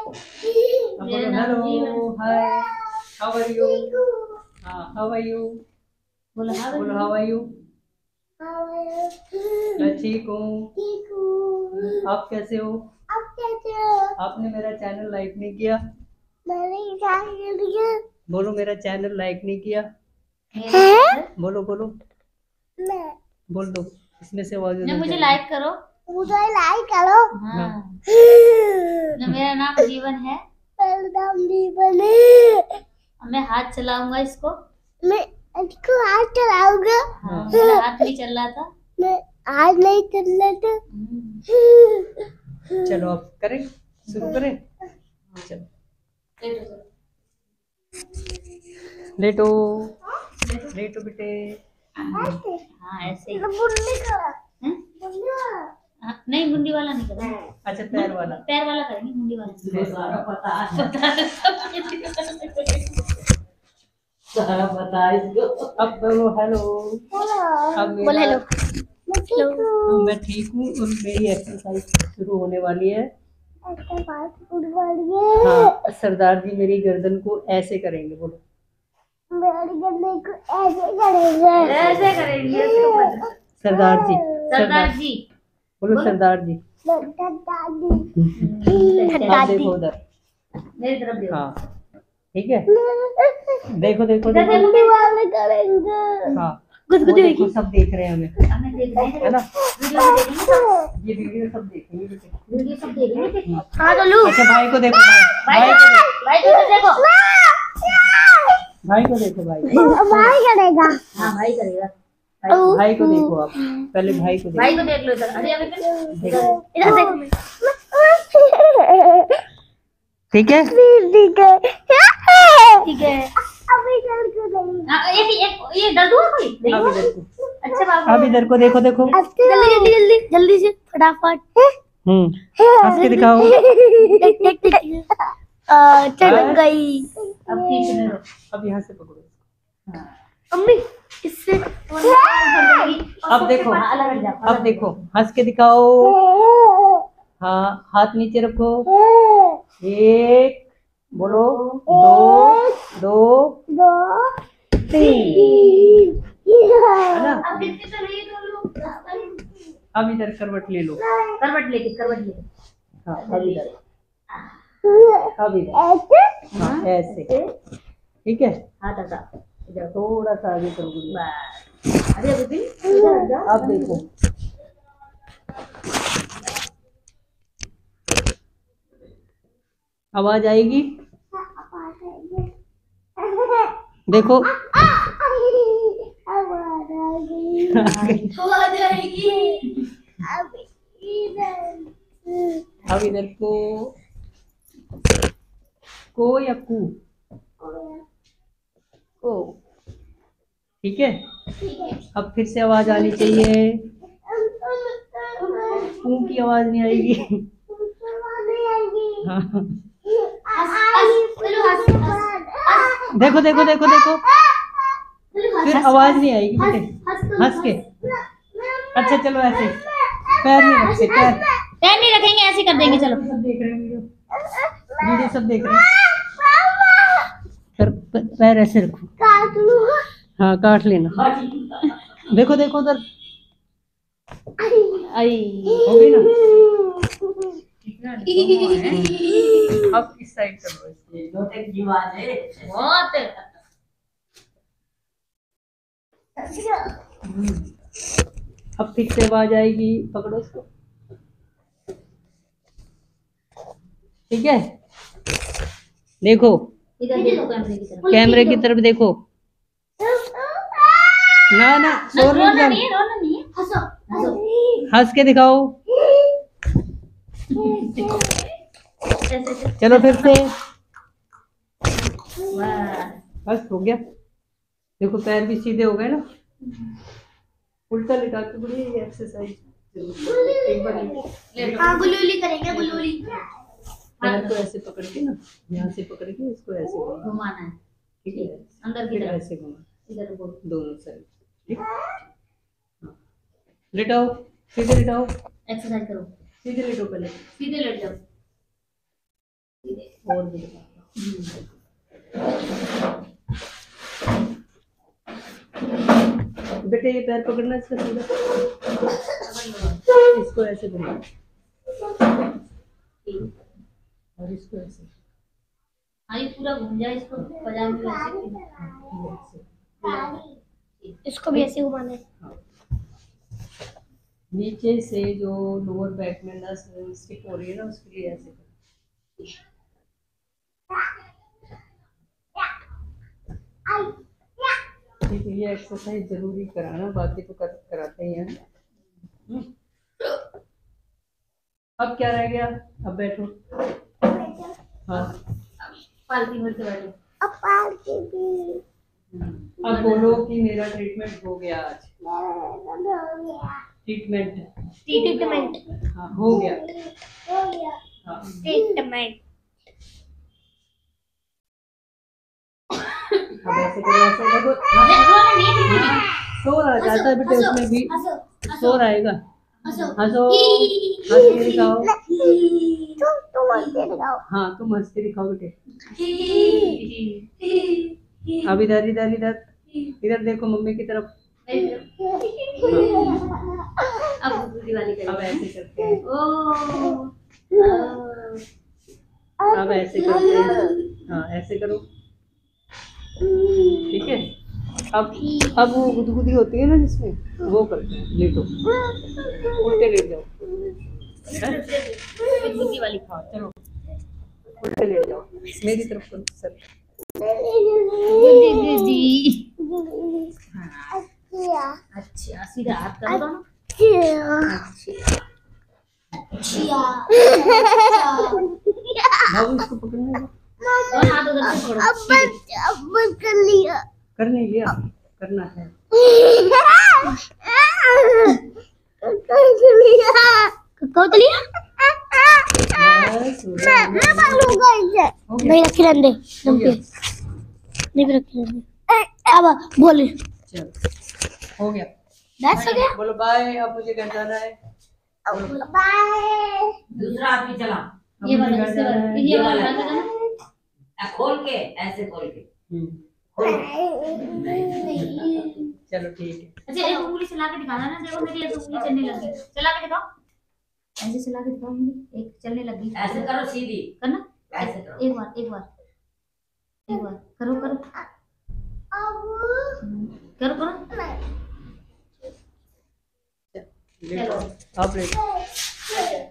बोलो hello, hi, how are you? हाँ, how are you? बोलो हाँ बोलो हाउ आर यू? मैं ठीक हूँ। आप कैसे हो? आपने मेरा चैनल लाइक नहीं किया? बोलो मेरा चैनल लाइक नहीं किया? बोलो बोलो, बोल दो, इसमें से आवाज ना उधर मुझे जाएगी। लाइक करो। मुझे लाइक करो। हाँ। हाँ। ना मेरा नाम जीवन है। नाम जीवन है। मैं हाथ चलाऊंगा इसको। मैं इसको हाथ चलाऊंगा। हाँ, मेरा हाथ नहीं चल रहा था। मैं आज नहीं चल रहा था। चलो अब करें, शुरू करें। चलो लेटो, लेटो बेटे। हाँ ऐसे ही। बुल्ली का हैं? बुल्ली वाला। हाँ, नहीं मुंडी वाला नहीं करेंगे। अच्छा पैर वाला। पैर वाला करेंगे, मुंडी वाला नहीं। सारा पता इसको। अब बोलो हेलो। अब बोल मेरा हेलो। मैं ठीक हूँ और मेरी एक्सरसाइज शुरू होने वाली है। हाँ, सरदार जी मेरी गर्दन को ऐसे करेंगे, बोलो। मेरी गर्दन को ऐसे करेंगे। ऐसे करेंगे इसको पता। सरदार जी, सरदार जी। बोलो सरदार जी। आप देखो उधर। मेरी तरफ देखो। हाँ ठीक है, देखो देखो इधर देखो। मुंडी वाले करेंगे। हाँ वो देखो, सब देख रहे हैं हमें, हमें देख रहे हैं है ना? वीडियो में देखेंगे सब। ये वीडियो सब देखेंगे बेटे। वीडियो सब देखेंगे। हाँ बोलू। अच्छा भाई को देखो, भाई भाई को देखो, भाई को देखो। भाई को देखो, भाई भाई करेगा। हाँ भाई करेगा। भाई को देखो आप, पहले भाई को भाई देखो। को देख लो इधर। अरे अभी देखो इधर देख। ठीक है। ठीक है। ठीक है। अभी चल के नहीं। हाँ, एक ये डर दूंगा कोई अब देखो। इधर को, अच्छा बाबू। अब इधर को देखो देखो। जल्दी जल्दी जल्दी जल्दी से फटाफट। हंस के दिखाओ। चल गई। अब खींचने दो। अब यहाँ से पकड़ो। मम्मी इससे अब देखो, अलग हट जाओ। अब देखो, हंस के दिखाओ। हाँ, हाथ नीचे रखो। एक, बोलो, दो, दो, दो तीन, है ना? अब कितने तो नहीं दो अब इधर करवट ले लो। करवट लेके करवट लेके। हाँ अब इधर, अब इधर, हाँ ऐसे, ठीक है। हाथ हटा इधर। थोड़ा सा आगे कर दो। बस। अरे अभी भी इधर हट जाओ। अब देखो, आवाज आएगी, देखो। अब इधर को या कू, को, ठीक है। अब फिर से आवाज आनी चाहिए। कू की आवाज नहीं आएगी। हाँ। देखो देखो देखो देखो, फिर आवाज नहीं आएगी बेटे, हंस के। अच्छा चलो ऐसे, पैर नहीं रखते, पैर पैर नहीं रखेंगे, ऐसे कर देंगे। चलो सब देख रहे हैं, वीडियो सब देख रहे हैं। पैर ऐसे रखो। काट लूंगा। हाँ काट लेना। देखो देखो उधर, आई हो गई ना? अब इस साइड करो, बहुत। अब फिर से आवाज आएगी, पकड़ो उसको, ठीक है। देखो इधर देखो कैमरे की तरफ। कैमरे की तरफ देखो। ना ना, शोर मत रोना कर, नहीं है, रोना नहीं है। हंसो हंसो। हंस के दिखाओ। ऐसे चलो फिर से, वाह। बस हो गया। देखो पैर भी सीधे हो गए ना। उल्टा लिटा के बड़ी एक्सरसाइज। एक बार हाँ गुलूली करेंगे गुलूली। पैर को ऐसे पकड़ के ना, यहाँ से पकड़ के इसको ऐसे घुमा, घुमाना है ठीक है। अंदर की फिर तरफ। ऐसे घुमा, इधर को दोनों साइड, ठीक। हाँ। लेटाओ, सीधे लेटाओ, एक्सरसाइज करो। सीधे लेटो पहले। सीधे लेट जाओ। सीधे और भी बेटे ये पैर पकड़ना इसका सीधा, इसको ऐसे घुमा और इसको ऐसे। हाँ ये पूरा घूम जाए, इसको पजामे में ऐसे। इसको भी ऐसे घुमाना है। नीचे से जो लोअर बैक में नस स्टिक हो रही है ना, उसके लिए ऐसे करो। ठीक है, ये एक्सरसाइज जरूरी कराना, बाकी तो कराते ही हैं। अब क्या रह गया, अब बैठो। हाँ पालती मुड़के बैठो। अब बोलो कि मेरा ट्रीटमेंट हो गया आज। ट्रीटमेंट हाँ हो गया। हाँ अब ऐसे करो, ऐसे देखो। शोर आ जाता है बेटे, उसमें भी शोर आएगा। हंसो, हंस के दिखाओ। हाँ तुम हंस के दिखाओ बेटे। अब इधर इधर इधर इधर देखो मम्मी की तरफ। अब दूसरी वाली करें। अब ऐसे करते हैं, ओ अब ऐसे करते हैं। हाँ ऐसे करो, ठीक है। अब वो गुदगुदी होती है ना जिसमें, वो करते हैं। लेटो, उल्टे लेट जाओ। दूसरी वाली। हाँ चलो उल्टे लेट जाओ, मेरी तरफ करो सर। अच्छा सीधा हाथ करो दोनों। बाबू इसको पकड़ने दो। दोनों हाथ उधर से छोड़ो। कर लिया। कर नहीं लिया, करना है। बस, हो गया। नहीं रखी रहने दे, हो गया। नहीं रखी रहने दे। अब बोले चलो हो गया। बस हो गया। बोलो बाय, अब मुझे घर जाना है। बाय। दूसरा हाथ भी चला, अब ये मुझे वाला घर जाना है। ये वाला हाथ लगाना। खोल के ऐसे खोल के। चलो ठीक है। अच्छा एक उंगली चला के दिखाना ना। देखो मेरी एक उंगली चलने लगी। चला के दिखाओ, ऐसे चला के दिखाओ। उंगली एक चलने लगी। ऐसे करो सीधी, करना। ऐसे करो। एक बार करो करो करो करो। लेटो, आप लेटो।